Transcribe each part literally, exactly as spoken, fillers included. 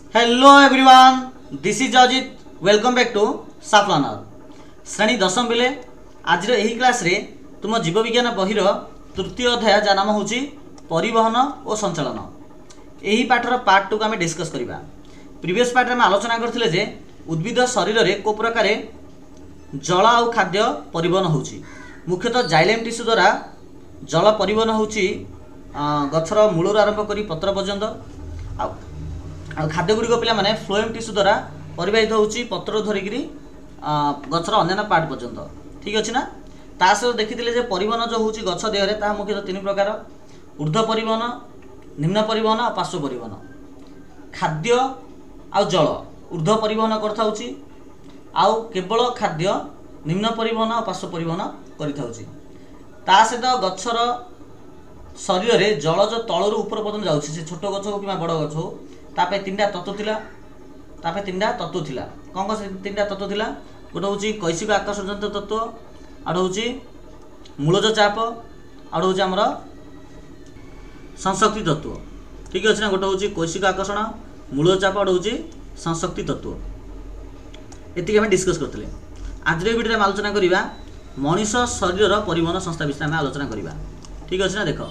Hello everyone, this is Ajit. Welcome back to साफलानर श्रेणी दशम बेले आज यही क्लास रे तुम जीव विज्ञान बहिर तृतीय अध्याय जा नाम हूँ परिवहन और संचालन। यही पाठर पार्ट टू को आम डिस्कस करवा। प्रीवियस पार्ट में आलोचना करथिले जे उद्भिद शरीर में को प्रकार जल और खाद्य परिवहन होची। मुख्यतः जाइलेम टिश्यू द्वारा जल परिवहन होची गछर मूलर आरंभ करी पत्र पर्यंत। आ खाद्य गुड़िक पिला माने फ्लोएम टिश्यू द्वारा परिवाहित होची पत्र धरिकी गछर अन्य पार्ट पर्यंत। ठीक अच्छे ना। ता सहित देखिथिले जे परिवहन जो होची गछ देहरे ता मुख्यतः तीन प्रकार: ऊर्ध्व परिवहन, निम्न परिवहन और पार्श्व परिवहन। खाद्य आ जल ऊर्ध्व परिवहन करथाउची आउ केवल खाद्य निम्न परिवहन और पार्श्व परिवहन करिथाउची। ता सहित गछर शरीर रे जल जो तलरू ऊपर पर्यंत जाउची से छोट गछ हो कि बड़ गछ हो तापे तीनटा तत्व थिला तापे तीनटा तत्व थिला कौन कौन से तीनटा तत्व थिला? गोटे होची कैशिक आकर्षण जनित तत्व, आड़ होची मूलज चाप, आड़ होची हमर संशक्ति तत्व। ठीक अछि ना। गोटे होची कैशिक आकर्षण, मूलज चाप, आड़ होची संशक्ति तत्व। एतिक हम डिस्कस करथले। आज रे वीडियो में आलोचना करिबा मनुष्य शरीर परिवहन संस्था विषय में आलोचना करिबा। ठीक अछि ना। देखो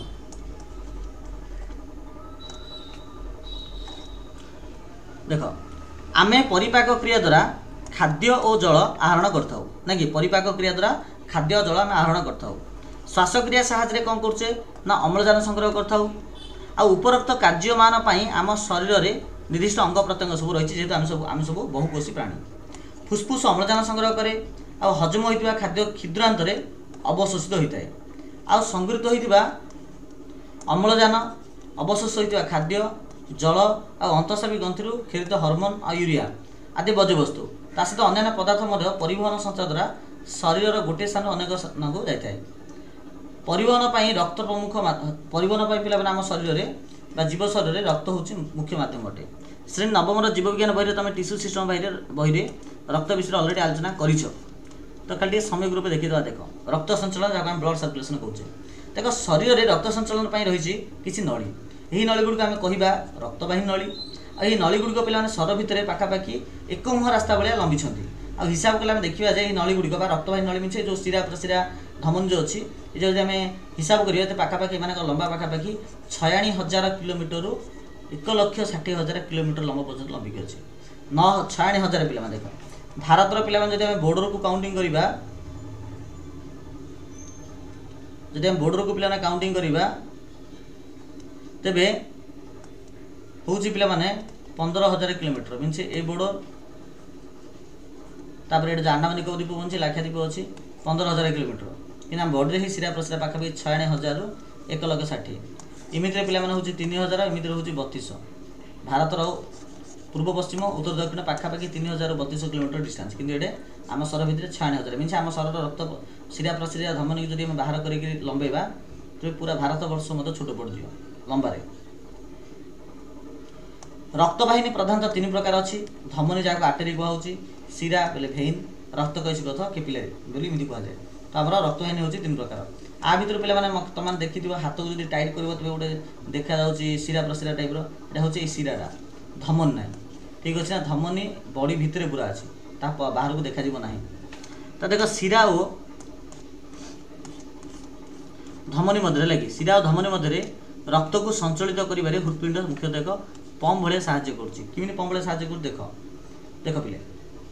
देख आमे परिपाक क्रिया द्वारा खाद्य और जल आहरण करथाउ ना कि परिपाक क्रिया द्वारा खाद्य और जल आम आहरण करथाउ। श्वास क्रिया साहाय्य कौन करछे ना अम्लजान संग्रह करथाउ। आ उपरोक्त कार्यमान पई आम शरीर रे निर्दिष्ट अंग प्रत्यंग सब रही जेहेतु आम सब आम सब बहुकोशी प्राणी। फुसफुस अम्लजान संग्रह करे आ हजम होइतिबा खाद्य क्षुद्रांत रे अवशोषित होइताय। आ संगृहीत होइतिबा अम्लजान अवशोषित होइतिबा खाद्य जल और अंतःस्रावी ग्रंथि खेरित हार्मोन और यूरिया आदि बज्यवस्तु ता सहित अन्य पदार्थ मध्य परिवहन संस्था द्वारा शरीर गोटे स्थान अनेक स्थान को जाए। परिवहन पर रक्त प्रमुख परिवहन पर पिला आम शरीर में जीव शरीर में रक्त हूँ मुख्य माध्यम अटे। श्रेणी नवम जीव विज्ञान बही तुम टिश्यू सिस्टम बही रक्त विषय अलरेडी आलोचना कर तो खाली समय ग्रुप देखी देवा। देख रक्त संचालन जहाँ ब्लड सर्कुलेशन कहे देख शरीर में रक्त संचालन रही किसी नली। यही नली गुड़िक आम कह रक्तवाही नली। आई नली गुड़िक पे सर भितर पाखापाखि एक मुह रास्ता भाया लंबी आ हिसाब कले देखा जाए नली गुड़िक रक्तवाही नली मिसे जो शिरा प्रशिरा धमनी जो अच्छी ये जो आम हिसाब करिए तो पाखापाखि मान लंबा पाखापाखि छयाणी हजार किलोमीटर एक लक्ष षाठी हजार किलोमीटर लंबा पर्यटन लंबिक अच्छे नौ छयाणी हजार पिला देख भारतर पिला जब बॉर्डर को काउंटिंग करवा जब आम बॉर्डर को पिला काउंटिंग करवा तेबे हूँ पिला माने पंद्रह हजार किलोमीटर मीनस ए बॉर्डर तापर ये अंडमान निकोबर द्वीप अच्छी लाक्षाद्वीप अच्छी पंद्रह हजार किलोमीटर कि बॉर्डर ही सिरा प्रसिरा पाखापाखि छयाणी हजार एक लक्ष षाठी इमिति पिला हूँ तीन हजार इमिति हूँ बतीस भारतर पूर्व पश्चिम उत्तर दक्षिण पाखापाखि तीन हजार बतीस किलोमीटर डिस्टेंस कि ये आम सर भितर छयाणी हजार मीनस आम सर रक्त सिरा प्रसिरा धमनी जब बाहर करके लंबेबा तो पूरा भारत वर्ष मत छोट पड़ज लंबारे। रक्तवाहिनी प्रधानतः तीन प्रकार अच्छी। धमनी जहाँ आर्टेरी कहुच्छी, शिरा बोले भेन, रक्त कैशिक अथवा कैपिलरी बोली इमिति कहुए। तो आम रक्तवाहिनी हूँ तीन प्रकार। आ भर पे तुम देखि हाथ को जो टाइट कर गोटे देखा शिरा प्रशिरा टाइप रहा हूँ शिराटा धमनी ना। ठीक अच्छे ना। धमनी बॉडी भितर पूरा अच्छी बाहर को देखा ना। तो देख शिरा और धमनी मध्य लगे शिरा और धमनी मध्य रक्त को संचलित करिबारे हृत्पिंड मुख्यतः एक पंप भाया साहाय्य करुच्ची। किमिति पंप भाया साहाय्य कर देख देख पिले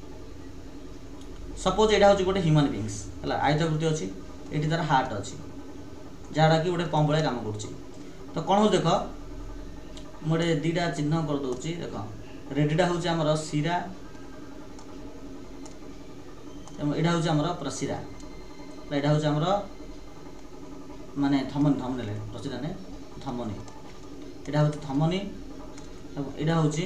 सपोज यहाँ हूँ गोटे ह्यूमन बीइंग्स है आयताकृति अच्छी ये तार हार्ट अच्छी जहाँटा कि गोटे पंप भाया काम करुच्ची। तो कौन हो देख मोटे दीटा चिन्ह कर दूसरी देख रेडीटा हूँ आमर शिरा यहाँ हूँ आमर प्रशिरा यहाँ हूँ आमर माने धमनी धमनी लगे प्रशिरा ने धमनी यहाँ हूँ धमनी यहाँ हूँ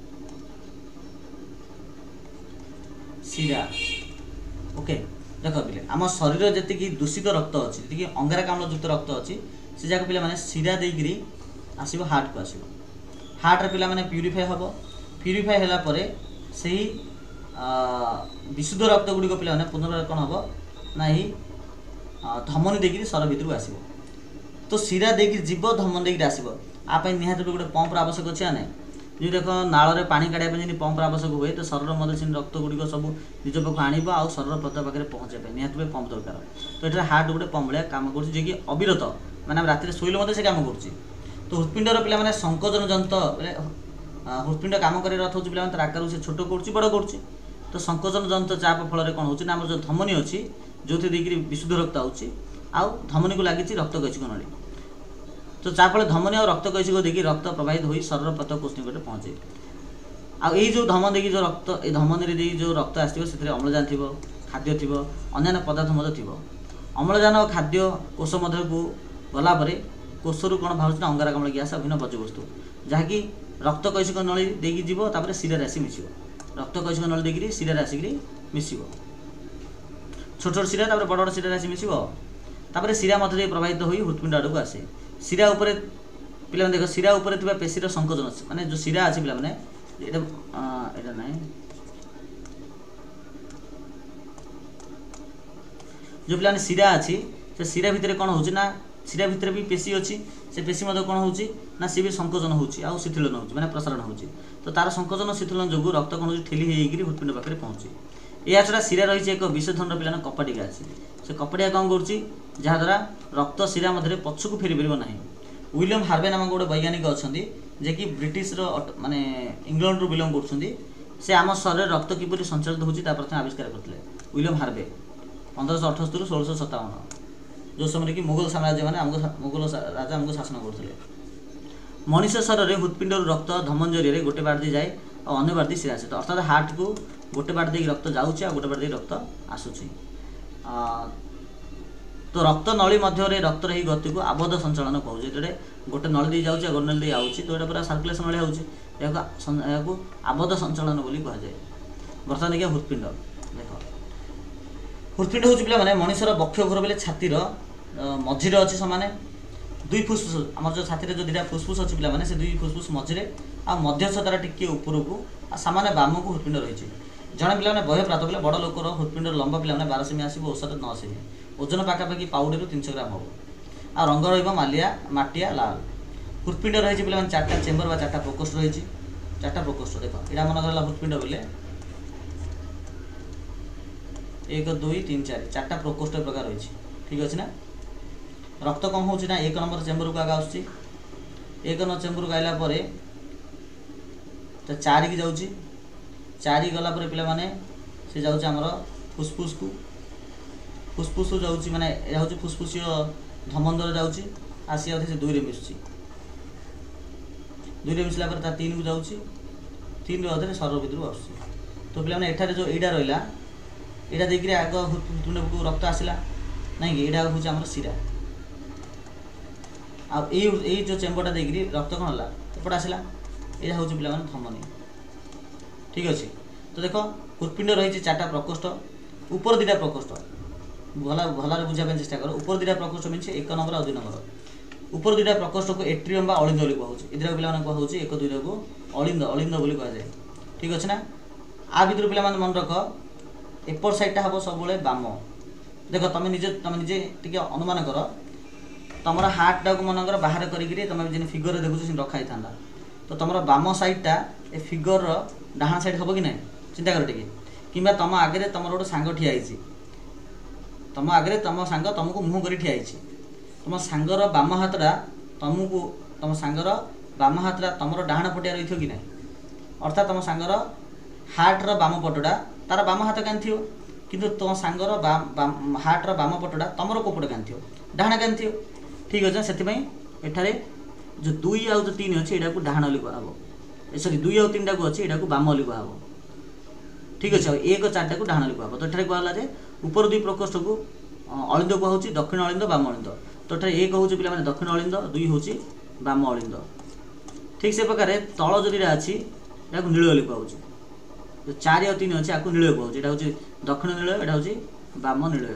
शिरा। ओके देख पिले आम शरीर जी दूषित रक्त अच्छी जी अंगारकाम्ल युक्त रक्त अच्छी से जाक पे शिरा देकरी आसो हार्ट को आसो हार्ट पे मैंने प्यूरीफाए हम प्यूरीफाए होगापर से विशुद्ध रक्त गुड़िक पे पुनर्बार कौन हम ना धमनी देकरी सर भितर आसो। तो शिरा देकरी जीव धमनी देकरी आसो आप निहत गोटे पंपर आवश्यक अच्छे ना। जी देख नाल पानी काढ़ा जी पंपर आवश्यक हुए तो शरीर मध्य रक्त गुड़िक सब निज पाक आण आउ शरीर प्रत्येक पाखे पहुँचे निहत पंप दरकार। तो ये हार्ट गोटे पंप भाया कम कर अविरत मैंने रात शोले से कम कर। तो हृत्पिंडर पे संकोचन जंत्र हृत्पिंड कम कर पे आकार से छोट कर बड़ कर। तो संकोचन जंत्र चाप फल कौन होना आम जो धमनी अच्छी जो थी विशुद्ध रक्त आउची आउ धमनी को लगी रक्त कैशिक नली। तो चाफल धमनी और रक्त कैशिक देखिए रक्त प्रवाहित हो शरीर प्रत्येक कोष निकट पहुँचे। आई जो धमन देखिए जो रक्त ये धमनी जो रक्त आसो से अम्लजान थी खाद्य थी अन्य पदार्थ थी अम्लजान और खाद्य कोष मध्य को गलापर कोषर कौन बाहर अंगारकाम्ल ग्यास भिन्न बर्ज्यवस्तु जहाँकि रक्त कैशिक नली देकी जीव तापर शिरार आसी मिसिब रक्त कैशिक नली देखिए शिरार आसिक मिसिब छोट छोट शिरा तापर बड़ बड़ शिरार आसी मिसिब तापर शिरा मध्य प्रवाहित हो हृत्पिंड आड़ को आसे। शिरा उपर पे देख शिरा उपर पेशीर संकोचन माने जो शिरा अच्छी पे ये ना जो पे शिरा अच्छी से शिरा भितर कौन हो शिरा भितर भी पेशी अच्छी से पेशी मध्य कौन हो ना सी भी संकोचन हो शिथिलन हो माने प्रसारण हो। तो तार संकोचन शिथिलन जो रक्त कौन हो ठेली होकर हृत्पिंड पाखे पहुँचे। या छड़ा शिरा रही एक विषधन पे कपाटिका अच्छी से कपाटिका कौन कर जहाद्वारा रक्त शिरा मध्य पछक फेरी पार ना। विलियम हार्वे नामक गोटे वैज्ञानिक अच्छा जे कि ब्रिटिश माने इंग्लैंड रू बिलंग कर आम शरीर रक्त किपर संचालित होती प्रथम आविष्कार करते विलियम हार्वे पंद्रह सौ अठस्तरी षोलश सतावन जो समय कि मुगल साम्राज्य मैंने मुगल राजा आमको शासन करते। मनुष्य शरीर हृत्पिंड रक्त धमन जरिए गोटे बार दी जाए और अन्य बार दी शिरा आसे। तो अर्थात हार्ट को गोटे बार दी रक्त जाऊँच आ गोटे बार दी रक्त आसूची। तो रक्त नली मध्य रक्त ही गति को आबद्ध संचालन कहूँ जो गोटे नली दी जाऊँच गोटे नली दी आऊँच तो यहाँ पूरा सर्कुलेसन भाई हो आबद्ध संचालन बोली कहुए। बर्तमान देखिए हृत्पिंड देख हृत्पिंड हूँ पे मनुष्यर बक्ष घर बोले छातीर मझीरे अच्छी सामान्य दुई फुसफुस आम जो छाती जो दुटा फुसफुस अच्छी पे से दुई फुसफुस मझीरे आ मध्यस्थतार टिके ऊपर को सामान्य बाम को हृत्पिंड रही जड़े पे बहे प्रात बोले बड़ लोकर हृत्पिंड लंबा पे बार सेमी आसो औषध नौ सेमी ओजन पाखापाखि पाउडे तीन सौ ग्राम हम आ रंग रलिया मटिया लाल। हृत्पिंड रही पे चार्टा चेम्बर चार्टा प्रकोष्ठ रही चार्टा प्रकोष्ठ देख यहाँ मन कर हृत्पिंड बोले एक दुई तीन चार चार्टा प्रकोष्ठ प्रकार रही ठीक अच्छे ना। रक्त कौन हो एक नंबर चेम्बर को आगे आस एक नंबर चेम्बर को आइला तो चार की जाऊँगी चारि गला पे पे से जाऊँ आमर फुसफुस को फुसफुस जाऊँगी माने हूँ फुसफुसीय धमन द्वारा जाऊँगी आसी आते से दुई मिसुची दुई मिसला तीन को जाऊँगी तीन अधे शरीर भितर आस। तो पे एठार जो एटा रहा यहाँ देखिए आग हृत्पिंड को रक्त आसला ना कि यहाँ हूँ आम शिरा आई जो चेम्बरटा देखिए रक्त कौन है एपट आसला यहाँ हूँ पे धमनी ठीक अच्छे। तो देख हृत्पिंड रही चार्टा प्रकोष्ठ ऊपर दुटा प्रकोष्ठ भला भलार बुझापी चेष्टा कर ऊपर दुटा प्रकोष्ठ मीन एक नंबर और दुई नंबर ऊपर दुटा प्रकोष्ठ को एट्रियम अलिंद बोली कहुच्छे इधर पे कहूँ एक दुईटा को अलिंद अलिंद बोली कहुए ठीक अच्छे ना। आ भर पे मन रख एपट साइडटा हम सब बाम देख तुम निजे तुम निजे टे अनुमान कर तुम हार्ट टाक मनकर बाहर करी तुम जिन फिगर देखुच रखाई था तो तुम बाम साइडटा ए फिगर डाहाण साइड हम कि ना चिंता कर टे कि तुम आगे तुम गोटे सांग ठिया तुम आगे तुम सांग तुमको मुँह कर ठिया तुम सांगर बाम हाथटा तुमको तुम सांगर बाम हाथटा तुम डाहाण पटिया रही थो कि ना अर्थात तुम सांगर हार्टर बाम पटटा तार बाम हाथ कान थी किंतु तुम सांगर हार्टर बाम पटटा तुमर कोपट कान थी डाहाण कान थी ठीक अच्छे से एठारे जो दुई आउ जो तीन अच्छे यहाँ को डाहाण अली कह सरी दुई आउ तीन टाक अच्छे यहाँ को बाम अली कह ठीक अच्छे एक चार्टा को डाहाण अली कह। तो ये कहला जे ऊपर दुई प्रकोष्ठ को अलिंद कहूँ दक्षिण अलिंद बाम अलिंद तो ये एक हूँ पे दक्षिण अलिंद दुई हूँ बाम अलिंद ठीक से प्रकार तल जो दुटा अच्छी यहाँ को नील अली कहूँ जो चार और तीन अच्छे आपको नील कहूँ यहाँ हूँ दक्षिण नील यहाँ हूँ बाम नील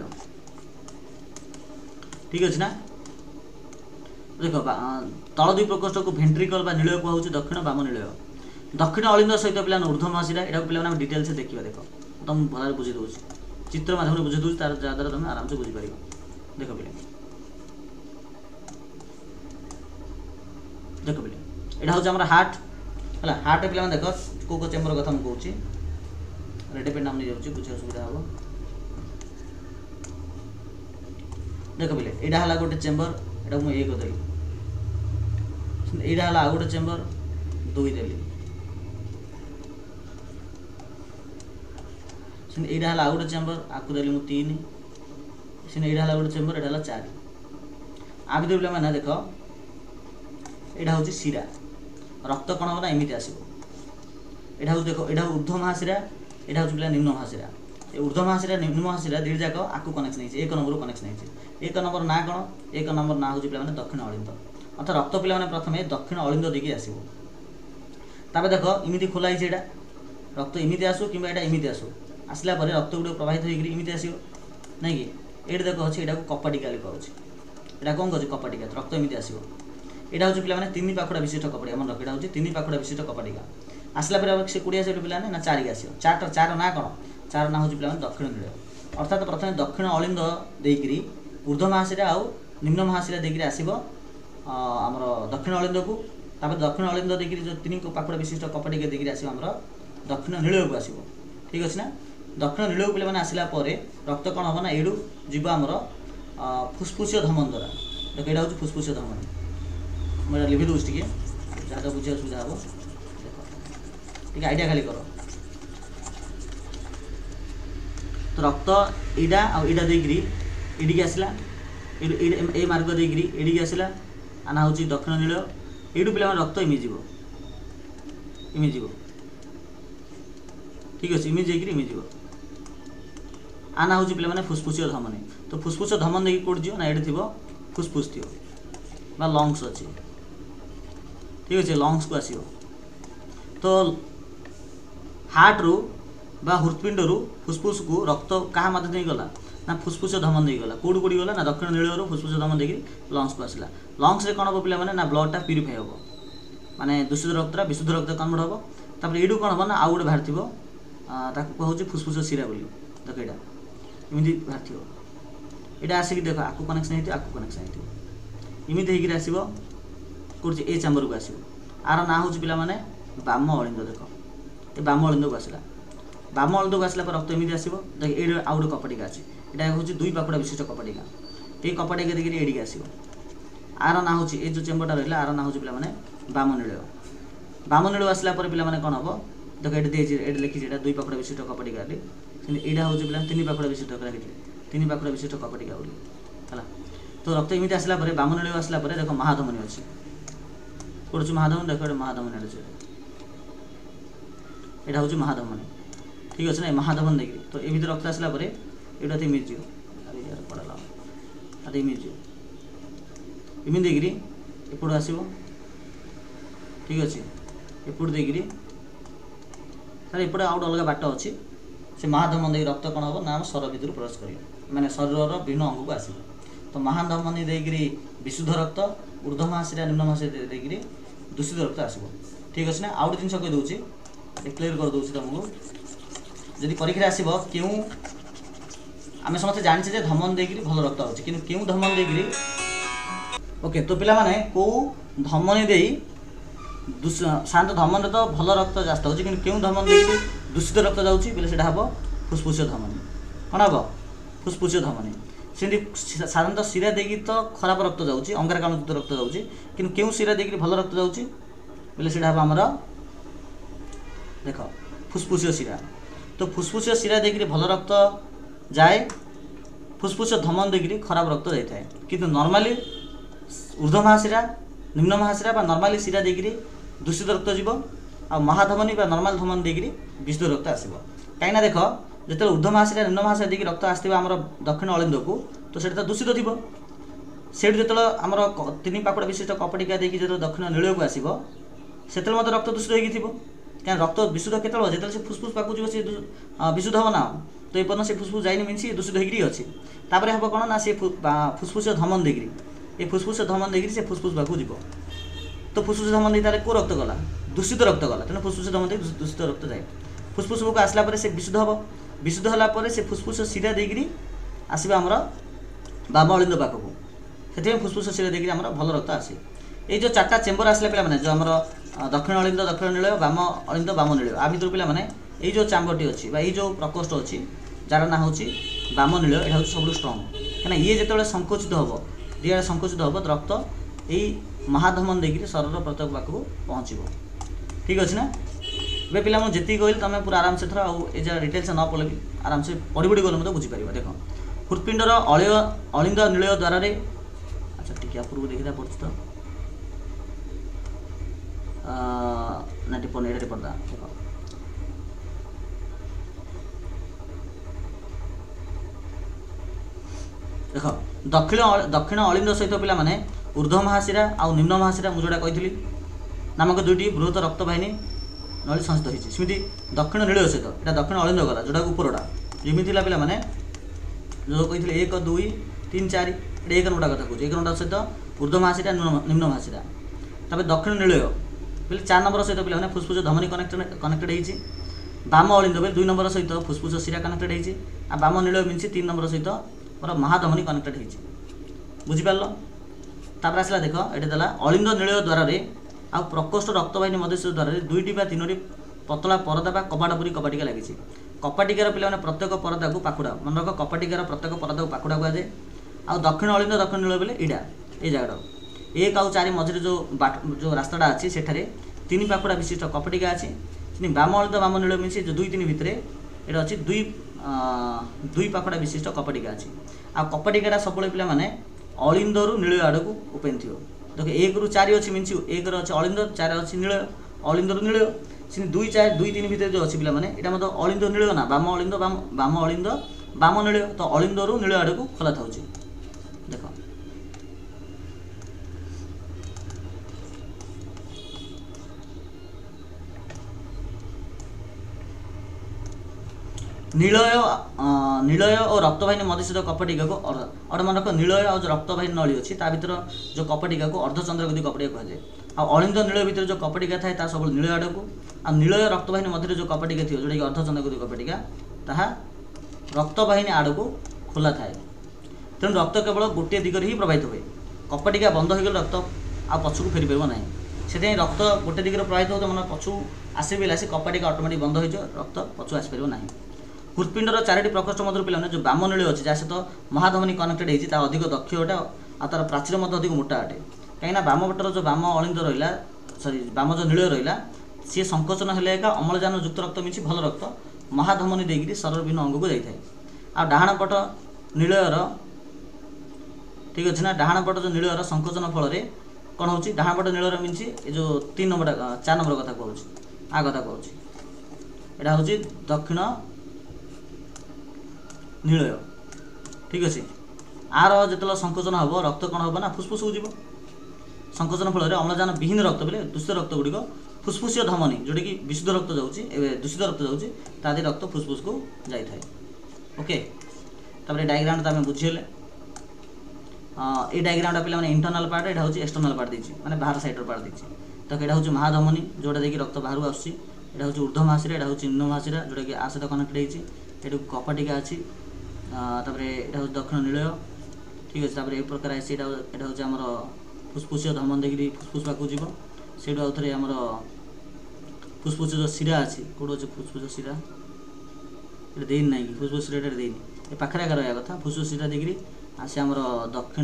ठीक अच्छे ना। देख तल दुई प्रकोष्ठ को भेंट्रिकल नील कहूँ दक्षिण बाम नील दक्षिण अलिंद सहित पे ऊर्ध्वम शिरा यहाँ पे डिटेल्स देखिए देख तुम भल बुझे दूँ चित्र माध्यम बुझे दूँ तार जहाद्वारा तुम आराम से बुझीपार देख पे देख पे यहाँ हूँ हार्ट है हार्ट पे देख कौ कौ चेम्बर कथा मुझे कहूँ रेड पेन नाम नहीं जाऊँगी बुझे सुविधा हम देख पे यहाँ है गोटे चेम्बर यहाँ मुझे एक देली यहाँ है आउ गोटे चेम्बर दुई देली यहाँ है आउ गोटे चेम्बर आपको देली मुझे तीन सीने यहाँ है गोटे चेम्बर यहाँ है चार आ भर पे देख यहाँ हूँ शिरा रक्त कण हम ना एमती आसो यहाँ हूँ देख यहाँ ऊर्ध्व महाशिरा यहाँ हूँ पे निम्न महाशिरा ऊर्ध्व महाशिरा निम्न महाशिरा दुई जाक आपको कनेक्शन है एक नंबर कनेक्शन है एक नंबर ना कौन एक नंबर ना हूँ पे दक्षिण अलिंद अर्थात रक्त पे प्रथम दक्षिण अलिंद देखिए आसो तापर देख इमिति खोला है रक्त इमिति आसो कि इमिति आसो आसला रक्त गुड़ प्रवाहित होमती आसो ना कि ये देख अच्छे यहाँ कपाटिका कहूँ यहाँ कौन कहूँ कपाटिका रक्त एमती आसो यहाँ हूँ पे तीन पाखुड़ा विशिष्ट कपाटिका मन रख हूँ तीन पाखुड़ा विशिष्ट कपाटिका आसला से कोड़े आस पे ना चारिक आस चार चार ना कौन चार ना हूँ पे दक्षिण नील अर्थात प्रथम दक्षिण अलिंद देकरी ऊर्ध्व महाशिरा आउ निम्न महाशिरा देकरी आसो आमर दक्षिण अलिंद को तापर दक्षिण अलिंद देकरी जो तीन पाखुड़ा विशिष्ट कपाटिका देकरी आस दक्षिण नील को आसो ठीक अच्छे ना दक्षिण नील को पे आसला रक्त कौन हम ना यू जीव आमर फुस्फुसीय धमन द्वारा देख यहाँ हूँ फुस्फुसीय धमन मुझे लिखि दूँ टे जहाँ बुझे सुविधा हम देख आइडिया खाली कर तो रक्त इटा आईटा देकरी इडिकी आसला ए मार्ग देकरी इडिकी आसला आना हूँ दक्षिण नील यू पे रक्त इमिज जीव इमिज जीव ठीक अच्छे इमिज जाकि इमिज जीव आना हूँ पे फुस्फुसीय धमनी तो फुस्फुसीय धमन देखिए कौट जी ना ये थी फुस्फुस थी लंग्स अच्छे ठीक अच्छे लंग्स को आसो तो हार्ट रु बा हृत्पिंड रु फुस्फुस को रक्त क्या मध्य गला ना फुस्फुस धमन दे गला कौट कौटी गला ना दक्षिण नील रु फुस्फुस धमन देखिए लंग्स को आसला लंग्स रे कौन हम पे ना ब्लडटा प्यूरीफाई हम माने दूषित रक्तटा विशुद्ध रक्त कन्वर्ट हम तापर यू कौन हम ना आउ गोटे बाहर थो कहूँ फुस्फुस शिरा बोली देख यहाँ इमिति बाहर थो यहाँ आसिक देख आपको कनेक्शन होती आपको कनेक्शन होती इमिति होकर आसो कौन ए चैम्बर को आसो आर ना हूँ पे बाम अलिंद देख ये बाम अलिंद को आसला बाम अलिंद को आसला रक्त एमती आसो देख ये आउ गोटे कपाटिका अच्छे यहाँ हूँ दुई पाखुड़ा विशिष्ट कपाटिका ये कपाटिका देखिए एडिकी आसो आर ना हूँ ये जो चेम्बरटा रहा आर ना हूँ पे बाम नील बाम नील आसला पे कौन हम देख ये लिखी दुई पाखुड़ा विशिष्ट कपाटिका यहाँ हूँ पे तीन पाखुड़ा विशिष्ट लिखी तीन पाखुड़ा विशिष्ट कपाटिका बोली है तो रक्त एमती आसला बाम नील आसला देख महाधमनी अच्छी कौन अच्छे महाधमनी देख महाधमनी अच्छे यहाँ हूँ महाधमनी ठीक अच्छे ना महाधमन देखिए तो ये रक्त आसला यहाँ तो इमिज जीव यार पड़ा अरे इमिज जीव इमिज देखिए एपट आसो ठीक अच्छे एपट देखिए सर एपटे आउ अलग बाट अच्छी से महाधमन देखिए रक्त कौन हम ना शर भितर प्रवेश कर मैंने शरीर विभिन्न अंग को आसो तो महाधमनी देखिए विशुद्ध रक्त ऊर्ध्व महाशिरा निम्न महाशिरा देखिए दूषित रक्त आसो ठीक अच्छे ना आउ गोटे जिन कहीदे क्लीयर कर दूसरी तुमको जदि परीक्षा आसो क्यों आम समस्त जाने धमन देकरी भल रक्त होची कि क्यों धमन देकरी ओके तो पिला माने को धमनी दे साधारण धमन तो भल रक्त जास्त होची कि क्यों धमन देकरी दूषित रक्त जाऊँगी बोले से हम फुस्फुसीय धमनी कौन हम फुस्फुसीय धमनी सेमती साधारणतः शिरा देकी तो खराब रक्त जाऊँगी अंगारकाम्लयुक्त रक्त जाऊँगी कि क्यों शिरा देकरी भल रक्त जाऊँगी बोले से हम आमर देख फुस्फुसीय शिरा तो फुस्फुसीय शिरा देकरी भल रक्त जाए फुस्फुसीय धमन देकरी खराब रक्त जाए था किंतु नॉर्मली ऊर्ध्व महाशिरा निम्न महाशिरा बा नॉर्मली शिरा देकरी दूषित रक्त जीव आ महाधमनी बा नॉर्मल धमन देकरी विशुद्ध रक्त आसो कहीं देख जो ऊर्ध्व महाशिरा निम्न महाशिरा देकरी रक्त आसो आम दक्षिण अलिंद को तो सेटा दूषित थी से जो आम तीन पाखुड़ा विशिष्ट कपाटिका देखिए जो दक्षिण नील को आसो से रक्त दूषित हो क्या रक्त विशुद्ध केतल जो से फुस्फुस पाक जी सी विशुद्ध हम ना तो ये पर्यटन से फुस्फुस जाए मीन सी दूषित होगी अच्छी तापर हम कौन ना सी फुस्फुस धमन देकरी ये फुस्फुस धमन देकरी से फुस्फुस पाक जीव तो फुस्फुस धमन दे कौ रक्त गला दूषित रक्त गला तेना फुस्फुस धमन दे दूषित रक्त जाए फुस्फुस को आसला से विशुद्ध हम विशुद्ध होगापर से फुस्फुस शिरा देकरी आसवा आमर बाम अलिंद पाखक से फुस्फुस शिरा देकरी आमर भल रक्त आसे ये जो चार्टा चेम्बर आसले पे जो आम दक्षिण अलिंद दक्षिण नीलय बाम अलिंद बाम नीलय आ भितर पे ये जो चैम्बरटी अच्छी ये जो प्रकोष्ठ अच्छी जार ना हूँ बाम नीलय यहाँ हूँ सब स्ट्रंग कहीं ये जो संकुचित हम दिए संकुचित हम रक्त यही महाधमन देकर शरीर प्रत्येक पाखक पहुँच ठीक अच्छे ना ए पिला मुझे जी कहली तुम पूरा आराम से थर आए डिटेल्स न पढ़े भी आराम से पढ़ी पढ़ी गले मतलब बुझीपार देख हृत्पिंडर अलिय अलिंद नीलय द्वार अच्छा टी पूर्व देखा पड़े तो ना टिप्पणी ये टिप्पणी देख देख दक्षिण दक्षिण अलिंद सहित पिला माने ऊर्ध्व महाशिरा आउ निम्न महाशिरा मुझे जोटा कही नामक दुईटी बृहत रक्तवाहिनी नली संस्थित होती सेमती दक्षिण नीलय सहित यहाँ दक्षिण अलिंद गला जोटा उपरटा जमी था पिला माने जो कही एक दुई तीन चार ये एक नंबर कथा कहे एक नंबर सहित ऊर्ध्व महाशिरा निम्न महाशिरा तब दक्षिण नीलय बोले चार नंबर सहित पिला फुसफुस धमनी कनेक्टेड कनेक्टेड होती बाम अलिंद बोले दुई नंबर सहित फुसफुस शिरा कनेक्टेड होती आ बाम नीलय मीन तीन नंबर सहित मोर महाधमनी कनेक्टेड होती बुझीपार तापर आसला देख ये देला अलिंद नीलय द्वार आ प्रकोष्ठ रक्तवाहिनी मध्य द्वार दुईटी बा तीनोटी पतला परदा बा कपाट परी कपाटिका लगी कपाटिकार पिला प्रत्येक परदा को पाखुड़ा मन रख कपाटिकार प्रत्येक परदा को पाखुड़ा कहुए आ दक्षिण अलिंद दक्षिण नीलय बोले इड़ा ये जगह एक आउ चारि मझे जो बाट जो रास्ताटा अच्छी सेठारे तीन पाखुड़ा विशिष्ट कपाटिका अच्छी बाम अलिंद बाम नीलय मिसी जो दुई तीन भितर ये अच्छी दुई दुई पाखुड़ा विशिष्ट कपाटिका अच्छी आ कपाटिकाटा सब पिला माने अलिंद रु नीलय आड़ को ओपेन थी देख एक रु चार अच्छी मीन एक अच्छे अलिंद चार अच्छी नीलय अलिंद रु नीलय से दुई चार दुई तीन भितर जो अच्छी पिला माने यहाँ मतलब अलिंद नीलय ना बाम अलिंद बाम बाम अलिंद बाम नीलय तो अलिंद रु नीलय आड़ को खोला था देख नीलय नीलय और रक्तवाहिनी मध्यस्थित कपाटिका को और मन रख नीलय और जो रक्तवाहिनी नली अच्छी ता भीतर जो कपाटिका को अर्धचंद्रगति कपाटिका कहुए आ अलिंद नीलय भीतर जो कपाटिका थाए ता सब नीलय आड़ को आ नीलय रक्तवाहिनी मध्य जो कपाटिका थी जोटा कि अर्धचंद्रगति कपाटिका ताहा रक्तवाहिनी आड़ को खोला थाए तेणु रक्त केवल गोटे दिगरे ही प्रवाहित हुए कपाटिका बंद हो गले रक्त आ पछकू फेरी पार ना से रक्त गोटे दिगरे प्रवाहित हो मन पछू आसबे से कपाटिका ऑटोमेटिक बंद हो रक्त पछू आसपार ना हृत्पिंडर चारोटी प्रकोष्ठ मध्य पिला जो बाम नीलय अच्छी जहाँ सहित महाधमनी कनेक्टेड होती अधिक दक्ष अटे आ तार प्राचीर अधिक मोटा अटे कहीं बाम पटर जो बाम अलिंद रहा सरी बाम जो नीलय रहा सी संकोचन हेले एका अम्लजान युक्त रक्त मिसी भल रक्त महाधमनी देकर शरीर विभिन्न अंग को जाए आ डाहाण पट नीलयर ठीक अच्छे ना डाहाण पट जो नीलयर संकोचन फल कौन हो डाहाण पट नीलयर मीन ये जो तीन नंबर चार नंबर कथा कहूँ आ कथा कहूँ यहाँ हूँ दक्षिण नीलय ठीक अच्छे आर जो संकोचन हम रक्त कौन हम ना फुसफुस को जीव संकोचन फल अम्लजान विहीन रक्त बोले दूषित रक्त गुड़िक फुसफुसीय धमनी जोटा कि विशुद्ध रक्त जाऊँगी दूषित रक्त जाऊँगी तादि रक्त फुसफुस को जाए ओके तापर डायग्राम तो आम बुझीगले ये डायग्रामटा पे इंटरनाल पार्ट यहाँ हूँ एक्सटर्नाल पार्ट देती माने बाहर साइड पार्ट देती तो यहाँ हूँ महाधमनी जोटा देखिए रक्त बाहर आसूँ यहाँ हूँ ऊर्ध्व महाशिरा यहाँ हूँ निम्न महाशिरा जोटा कि आ सहित कनेक्टेड होती ये कपाटिका अच्छी तापर यहाँ हूँ दक्षिण नीलय ठीक अच्छे तापर एक प्रकार आसी यहाँ हूँ आमर फुसफुसीय धमन देखिए फुसफुस पाक जीव से आउ थे आमर फुसफुस जो शिरा अच्छी कौट अच्छे फुसफुस शिरा ये देनी ना कि फुसफुस शिरा देनी ये पाखे आगे रहा कथा फुसफुस शिरा देखिए आसे आमर दक्षिण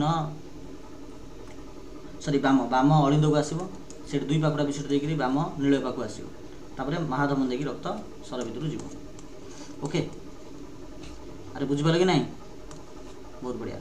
सरी बाम बाम अलिंद को आसो से दुई पाखुड़ा विशिष्ट देखिए बाम नीलय पाक आसो तापर महाधमन देखिए रक्त सर भितर जीव ओके अरे बुझिपार कि नहीं बहुत बढ़िया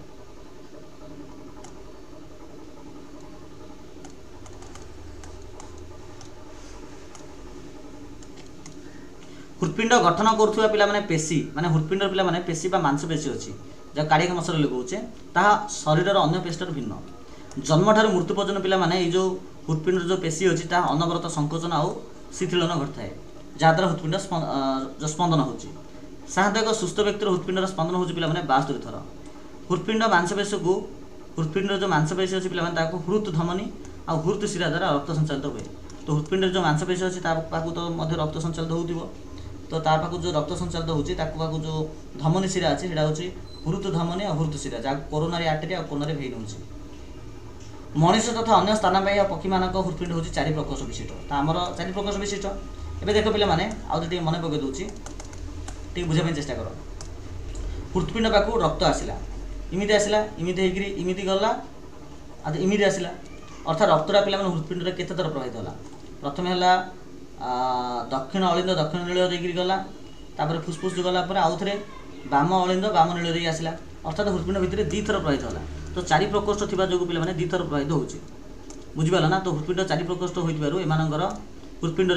हृत्पिंड गठन करुवा पिला माने पेशी माने हृत्पिंड पिला माने पेशी बा मांसपेशी अच्छी जहाँ कार्डियक मसल कहूचे ताहा शरीर अन्य पेशीटर भिन्न जन्म ठार मृत्यु पर्यटन पिला माने जो हृत्पिंड जो पेशी अच्छी ताहा अनवरत संकोचन आउ शिथिलन घटाए जहाँद्वारा हृत्पिंड जो स्पंदन होची साधारणतः एक सुस्थ व्यक्तिर हृत्पिंडर स्पंदन होची पिला माने बास्तरी थर हृत्पिंड मांसपेशी को हृत्पिंड जो मांसपेशी अच्छी पिला माने ताको हृत धमनी आ हृत शिरा द्वारा रक्त संचालित हुए तो हृत्पिंड जो मांसपेशी अच्छी ताकू तो मध्य रक्त संचालित होउथिबो तो तार पाखु जो रक्त संचालित होची ताकू पाखु जो धमनी शिरा अच्छी सेटा होची हृत धमनी और हृत शिरा जहाँ कोरोनारी आर्टेरी और कोरोनारी भेन होची मनुष्य तथा अन्य स्तनपायी पक्षी मान हृत्पिंड हूँ चारि प्रकोष्ठ विशिष्ट तो आमर चारि प्रकोष्ठ विशिष्ट एवं देख पे आगे मन पकई दूसरी टे बुझापी चेष्टा कर हृत्पिंड पाक रक्त आसला इमिति आसला इमिति होगी इमिति गला आज इमिति आसला अर्थात रक्तटा पे हृत्पिंड केते थर प्रभावित है प्रथम है दक्षिण अलिंद दक्षिण नील देकर गला फुसफुस गला आउ थे बाम अलिंद बाम नील दे आसला अर्थात हृत्पिंड भितर दी थर प्रभावित है तो चारि प्रकोष्ठ थी जो पे दी थर प्रभावित हो बुझिपाल ना तो हृत्पिंड चारि प्रकोष्ठ हो एमानकर हृत्पिंड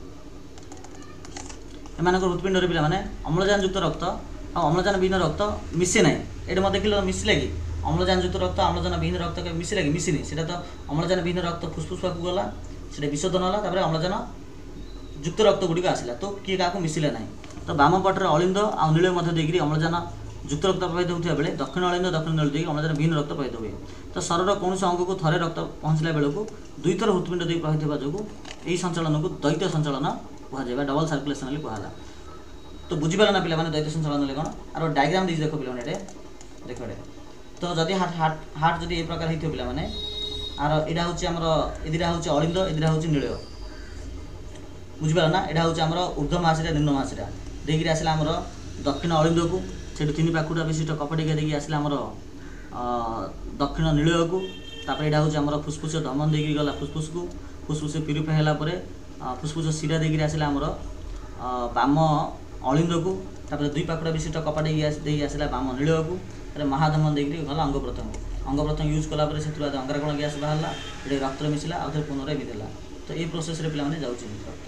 एम हृत्पिंड पे अम्लजान युक्त रक्त और अम्लजान विहीन रक्त मिसे ना ये मत देख मिसला कि अम्लजान युक्त रक्त अम्लजान विहीन रक्त मिसला कि मिसिनी से तो अम्लजान विहीन रक्त फुसफुस पाक गला से विशोधन है अम्लजान युक्त रक्त गुड़िक आसला तो किए क्या मिसला ना तो बाम पटे अलिंद आ नील देकर अम्लजान युक्त रक्त प्रभावित होता बेले दक्षिण अलिंद दक्षिण नील देकर अम्लजान विहीन रक्त प्रभावित हुए तो शरीर कौन अंग को थे रक्त पहुँचला बेलू दुई थर हृत्पिंड देकर प्रभावित होगा जो यही संचालन को द्वैत संचालन कहुए डबल सर्कुलेसन कहला तो बुझीपाल ना पे द्वैत संचालन कौन आर डायग्राम देख देख पे देख तो जदि हार्ट हार्ट हार्ट जदि ये प्रकार होती पे आर यहाँ हूँ आमर एदिटा हूँ अलिंद एदिटा हूँ नील बुझीपाल ना यहाँ हूँ आमर ऊर्ध्व महाशिरा निम्न महाशिरा देकर आसला आमर दक्षिण अलिंद को से तीन पाखुटा विशिष्ट कपटिका देखिए आसला आमर दक्षिण नील को यहाँ हूँ आमर फुसफुस धमन देकर गला फुसफुस को फुसफुस प्यूरिफाई है फुसफुस सीरा देकर आसला आमर बाम अलिंद को तापर दुई पाखुड़ा विशिष्ट कपटे आसला बाम नील को महाधमन देकर गला अंग प्रत्यंग अंग प्रत्यंग यूज कलापर से अंगारकाम्ल गैस बाहर ये रक्त मिसला आउ थे पुनः एमती है तो ये प्रोसेस रे पे जाऊँगी रक्त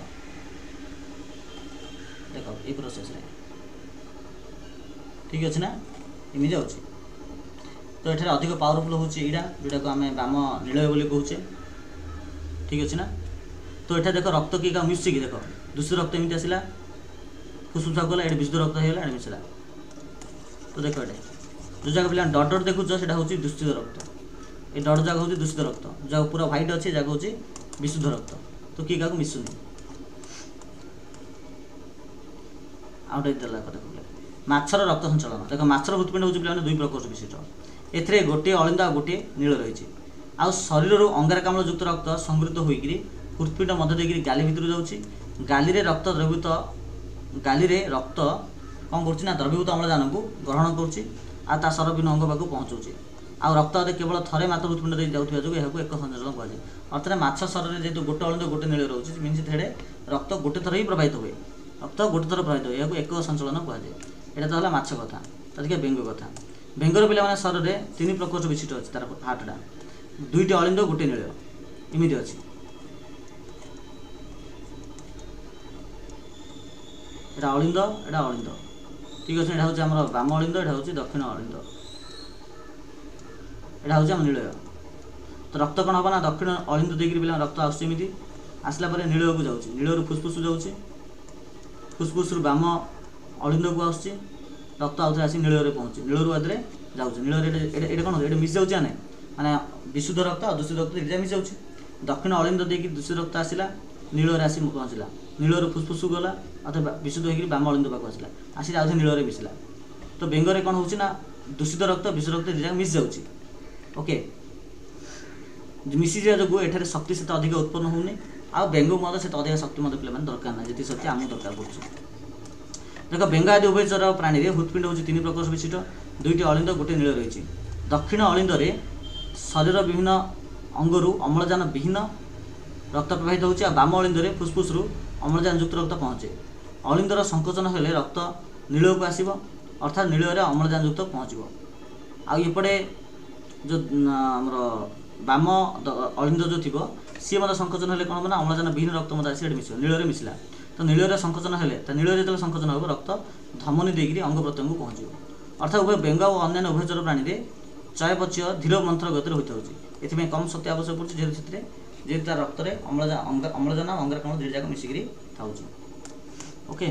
देख ये प्रोसेस रे ठीक अच्छे ना इमी जाऊँगी तो ये अधिक पावरफुल हूँ यहाँ जोटा को आम बाम नील बोली कहे ठीक अच्छे ना तो ये देख रक्त किए क्या मिसिक देख दूषित रक्त एमती आसला फुसफुस गला ये विशुद्ध रक्त होगा ये मिसला तो देख ये जो जगह पे डट डट देखुच से हूँ दूषित रक्त ये डट जगह हूँ दूषित रक्त जगह पूरा व्हाइट अच्छे जगह हूँ विशुद्ध रक्त तो किए क्या मिसुनी आउटे देला कथा माछर रक्त संचालन देख माछर हृत्पिंड हूँ पे दुई प्रकोष्ठ विशिष्ट एथे गोटे अलिंद आ गोटे नील रही आ शरीर अंगारकाम्ल युक्त रक्त संगृहीत होकर हृत्पिंड मध्य देकर गाली भितर जाऊँगी गाली रे रक्त द्रवीभूत गाली रे रक्त कौन कर द्रवीभूत अम्लजान को ग्रहण करुच्ची आ सर विभिन्न अंग पाक पहुँचाऊँगी आ रक्त केवल थे मात्र हृत्पिंड दे जाऊँगा जो यह एक संचालन कहुए अर्थात माछ शरीर जेहतु गोटे अलिंद गोटे नील रोचे मीन से रक्त गोटे थर ही प्रभावित हुए रक्त गोटे थर प्रभावित हुए यह एक संचालन कहुए यहाँ तो है माछ कथा तो देखिए बेंग कथा बेंगर पे शरीर में तीन प्रकोष्ठ विशिष्ट अच्छी तार हार्टा दुईट अलिंद गोटे नील इमिति अच्छी यहाँ अलिंद यहाँ अलिंद ठीक अच्छे यहाँ हूँ आम बाम अलिंद यहाँ हूँ दक्षिण अलिंद यहाँ हूँ आम नील तो रक्त कौन हम ना दक्षिण अलिंद देकर पे रक्त आसमी आसला नील को जाऊँगी नील फुसफुस जाऊँगी फुसफुस बाम अलिंद को आस रक्त आउ थे आसी नील पहुँची नील आदि जाऊँगी नील ये कौन ये मिस जाऊँगे आने माने विशुद्ध रक्त और दूषित रक्त दुटा मिस जाऊँगी दक्षिण अलिंद देकर दूषित रक्त आसला नील आसी पहुँचला नील फुसफुस गला अथवा विशुद्ध होकर बाम अलिंद पाक आसला आसी आउ थे नील मिसला तो बेंगरे कौन होची ना दूषित रक्त विशुद्ध रक्त दुटा मिस जाऊँगी ओके मिसी जा जो एठारे शक्ति से अधिक उत्पन्न होनी आ बेंग से अधिक शक्ति मत पे दरकार ना जी शक्ति आम दरकार पड़े देख बेंग आदि उभयचर प्राणी में हृत्पिंड हूँ तीन प्रकोष्ठ विशिष्ट दुईट अलिंद गोटे नील रही दक्षिण अलिंद शरीर विभिन्न अंगरू अम्लजान विहीन रक्त प्रवाहित होची बाम अलिंद फुसफुस अम्लजान युक्त रक्त पहुँचे अलिंदर संकोचन हेले रक्त नील को आसब अर्थात नील अम्लजान युक्त पहुँचब आउपटे जो आमर बाम अलिंद जो थी सी मतलब संकोचन हेले कौन ना अम्लजान विहीन रक्त मत आसी मिस नील मिसला तो नील संकोचन हेले नील जो संकोचन हो रक्त धमनी देकर अंग प्रत्यंग को पहुँच अर्थात उभय बेंग और अन्य उभयचर प्राणी में चयपचय धीर मंथर गति होता है कम शक्ति आवश्यक पड़े जेहतु जेहतु तार रक्त में अम्लजान अम्लजान और अंगारकाम्ल दुई जाक मिसिकी था ओके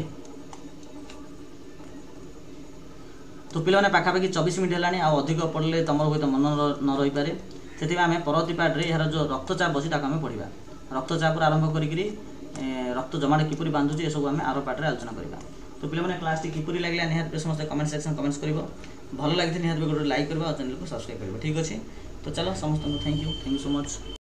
तो पे पाखापाखि चौबीस मिनट है अधिक पढ़ले तुम हूँ तो मन न रही पारे से आम परवर्ती पार्टे यार जो रक्तचाप अच्छी आम पढ़ा रक्तचाप आरंभ करी रक्त जमाटा किपरि बांधुची ये सब आम आर पार्टे आलोचना करवा तो पे क्लास टी किपरि लगे निहत समस्त कमेंट सेक्शन कमेंट्स कर भल लगी निहत गोटे लाइक करवा और चैनल को सब्सक्राइब कर ठीक अच्छे तो चलो समस्त thank you thank you so much.